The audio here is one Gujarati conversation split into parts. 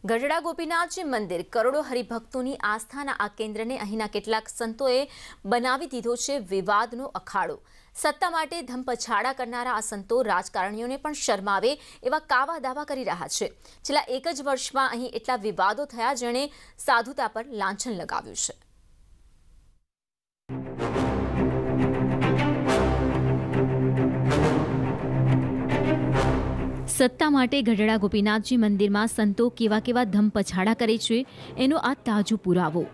ગઢડા ગોપીનાથજી મંદિર કરોડો હરિભક્તોની આસ્થાના આ કેન્દ્રને અહીંના કેટલાક સંતોએ બનાવી દીધો છે વિવાદનો અખાડો। સત્તા માટે ધમપછાડા કરનારા આ સંતો રાજકારણીઓને પણ શરમાવે એવા કાવા દાવા કરી રહ્યા છે। છેલ્લા એક જ વર્ષમાં અહીં એટલા વિવાદો થયા જેણે સાધુતા પર લાંછન લગાવ્યું છે। સત્તા માટે ગઢડા ગોપીનાથજી મંદિરમાં સંતો કેવા કેવા ધમપછાડા કરે છે એનો આ તાજો પુરાવો।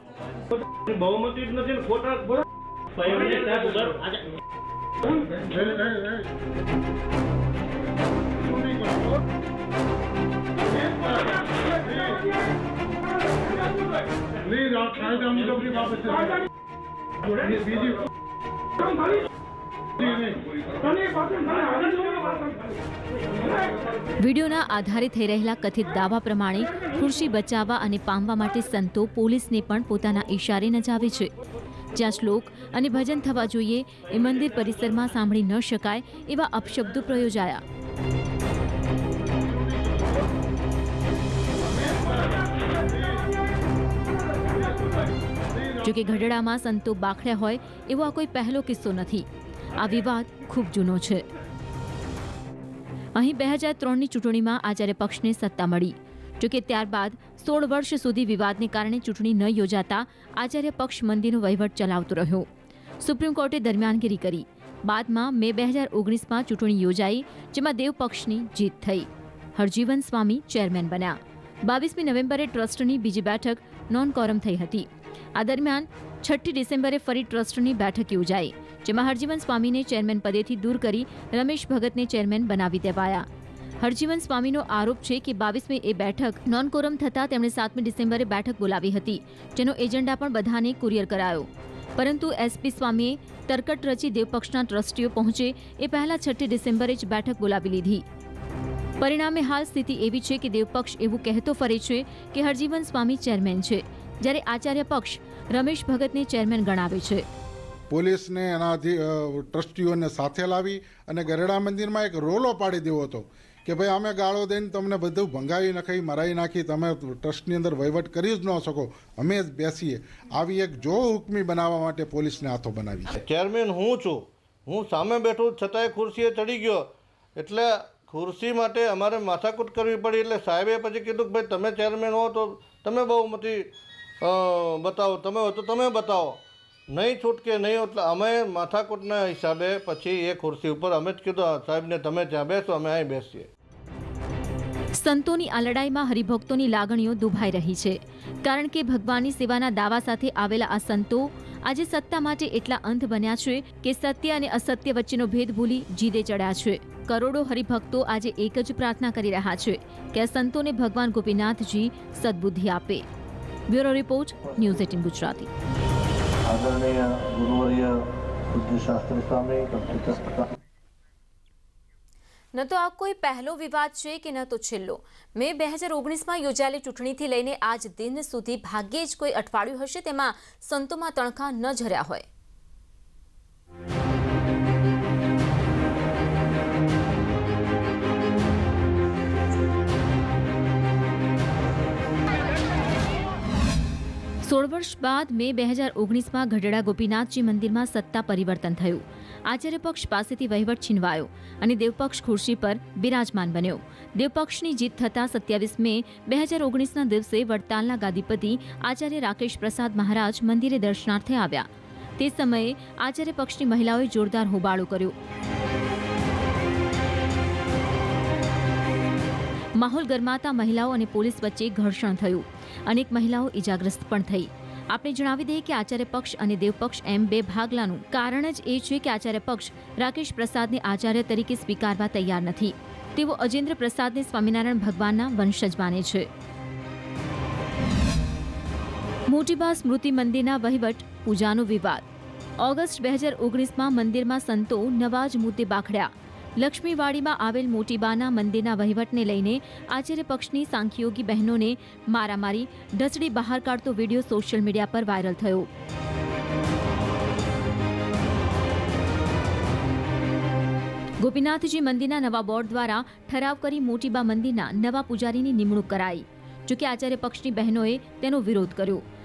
વીડિયોના આધારે થઈ રહેલા કથિત દાવા પ્રમાણે ખુરશી બચાવવા અને પામવા માટે સંતો પોલીસને પણ પોતાના ઇશારે નચાવે છે। જ્યાં શ્લોક અને ભજન થવા જોઈએ એ મંદિર પરિસરમાં સાંભળી ન શકાય એવા અપશબ્દો પ્રયોજાયા। જોકે ગઢડામાં સંતો બાખડ્યા હોય એવો આ કોઈ પહેલો કિસ્સો નથી। આ વિવાદ ખૂબ જૂનો છે। અહીં 2003ની ચૂંટણીમાં આચાર્ય પક્ષને સત્તા મળી। જોકે ત્યારબાદ 16 વર્ષ સુધી વિવાદને કારણે ચૂંટણી ન યોજાતા આચાર્ય પક્ષ મંદિરનો વહીવટ ચલાવતો રહ્યો। સુપ્રીમ કોર્ટે દરમિયાનગીરી કરી। બાદમાં મે 2019માં ચૂંટણી યોજાઈ જેમાં દેવ પક્ષની જીત થઈ। હરજીવન સ્વામી ચેરમેન બન્યા। 22મી નવેમ્બરે ટ્રસ્ટની બીજી બેઠક નોન કોરમ થઈ હતી। આ દરમિયાન 6 ડિસેમ્બરે ફરી ટ્રસ્ટની બેઠક યોજાઈ જેમાં હરજીવન સ્વામીને ચેરમેન પદેથી દૂર કરી રમેશ ભગતને ચેરમેન બનાવી દેવાયા। હરજીવન સ્વામીનો આરોપ છે કે 22મી એ બેઠક નોન કોરમ થતાં તેમણે 7મી ડિસેમ્બરે બેઠક બોલાવી હતી જેનો એજન્ડા પણ બધાને કુરિયર કરાયો। પરંતુ એસપી સ્વામીએ તરકટ રચી દેવપક્ષના ટ્રસ્ટીઓ પહોંચે એ પહેલા 6 ડિસેમ્બરે જ બેઠક બોલાવી લીધી। પરિણામે હાલ સ્થિતિ એવી છે કે દેવપક્ષ એવું કહેતો ફરે છે કે હરજીવન સ્વામી ચેરમેન છે જ્યારે આચાર્ય પક્ષ રમેશ ભગતને ચેરમેન ગણાવે છે। પોલીસને એના ટ્રસ્ટીઓને સાથે લાવી અને ગઢડા મંદિરમાં એક રોલો પાડી દેવો હતો કે ભાઈ અમે ગાળો દઈને તમને બધું ભંગાવી નાખી મરાઈ નાખી તમે ટ્રસ્ટની અંદર વહીવટ કરી જ ન શકો અમે જ બેસીએ આવી એક જો હુકમી બનાવવા માટે પોલીસને હાથો બનાવી છે। ચેરમેન હું છું, હું સામે બેઠો છતાંય ખુરશીએ ચડી ગયો એટલે ખુરશી માટે અમારે માથાકૂટ કરવી પડી એટલે સાહેબે પછી કીધું કે ભાઈ તમે ચેરમેન હો તો તમે બહુમતી બતાવો, તમે હો તો તમે બતાવો, નહીં છૂટકે નહીં એટલે અમે માથાકૂટના હિસાબે પછી એ ખુરશી ઉપર અમે જ કીધું સાહેબને તમે ત્યાં બેસો અમે અહીં બેસીએ। સંતોની આ લડાઈમાં હરિભક્તોની લાગણીઓ દુભાઈ રહી છે કારણ કે ભગવાનની સેવાના દાવા સાથે આવેલા આ સંતો આજે સત્તા માટે એટલા અંધ બન્યા છે કે સત્ય અને અસત્ય વચ્ચેનો ભેદ ભૂલી જીદે ચડ્યા છે। કરોડો હરિભક્તો આજે એક જ પ્રાર્થના કરી રહ્યા છે કે આ સંતોને ભગવાન ગોપીનાથજી સદબુદ્ધિ આપે। Bureau report news 18 Gujarati. आदरणीय गुरुवर्य बुद्धिशास्त्री स्वामी ન તો આ કોઈ પહેલો વિવાદ છે કે ન તો છેલ્લો। મે 2019માં યોજાયેલી ચૂંટણીથી લઈને આજ દિન સુધી ભાગ્યે જ કોઈ અઠવાડિયું હશે તેમાં સંતોમાં તણખા ન ઝર્યા હોય। સોળ વર્ષ બાદ મે 2019માં ગઢડા ગોપીનાથજી મંદિરમાં સત્તા પરિવર્તન થયું। આચાર્ય પક્ષ પાસેથી વહીવટ છીનવાયો અને દેવપક્ષ ખુરશી પર બિરાજમાન બન્યો। દેવપક્ષની જીત થતાં 27 મે 2019ના દિવસે વડતાલના ગાદીપતિ આચાર્ય રાકેશ પ્રસાદ મહારાજ મંદિરે દર્શનાર્થે આવ્યા। તે સમયે આચાર્ય પક્ષની મહિલાઓએ જોરદાર હોબાળો કર્યો। માહોલ ગરમાતા મહિલાઓ અને પોલીસ વચ્ચે ઘર્ષણ થયું। અનેક મહિલાઓ ઇજાગ્રસ્ત પણ થઈ। આપણે જણાવી દઈએ કે આચાર્ય પક્ષ અને દેવપક્ષ એમ બે ભાગલાનું કારણ જ એ છે કે આચાર્ય પક્ષ રાકેશ પ્રસાદને આચાર્ય તરીકે સ્વીકારવા તૈયાર નથી। તેઓ અજેન્દ્ર પ્રસાદને સ્વામિનારાયણ ભગવાનના વંશજ માને છે। મોટીબા સ્મૃતિ મંદિરના વહીવટ પૂજાનો વિવાદ। ઓગસ્ટ 2019માં મંદિરમાં સંતો નવા જ મુદ્દે બાખડ્યા। લક્ષ્મીવાડીમાં આવેલ મોટીબાના મંદિરના વહીવટને લઈને આચાર્ય પક્ષની સાંખ્યોગી બહેનોને મારામારી ઢસડી બહાર કાઢતો વિડીયો સોશિયલ મીડિયા પર વાયરલ થયો। ગોપીનાથજી મંદિરના નવા બોર્ડ દ્વારા ઠરાવ કરી મોટીબા મંદિરના નવા પૂજારીની નિમણૂક કરાઈ। જોકે આચાર્ય પક્ષની બહેનોએ તેનો વિરોધ કર્યો.